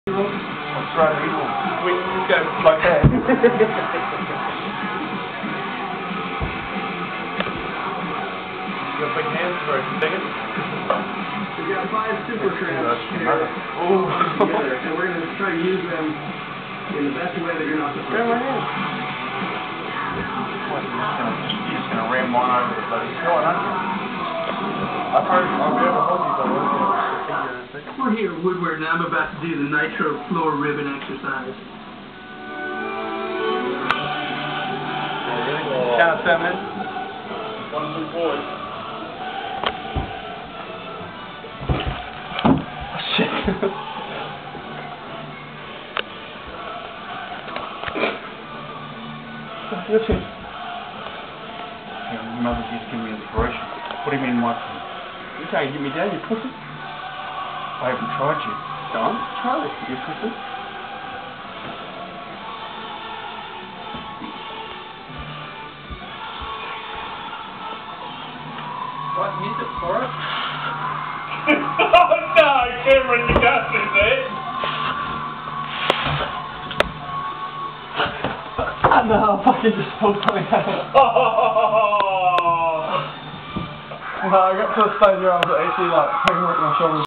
I'm trying to evil. We go like that. You got big hands for it, dig it? We've got 5 super traps here together, and we're going to try to use them in the best way that you're not supposed to. You're just gonna ram one over the bloody hill, aren't you? I've heard I'll be able to hold you, but We're here at Woodward, and I'm about to do the nitro floor ribbon exercise. Count of 7 in. 1, 2, boys. Oh shit. Your mother just gave me inspiration. What do you mean, what? You can't get me down, you pussy. I haven't tried you. Don't try it, you pussy. What music for it? Oh no, Cameron, you can't do that. No, I fucking just pulled something out. No, I got to a stage where I was actually like, taking my shoulders.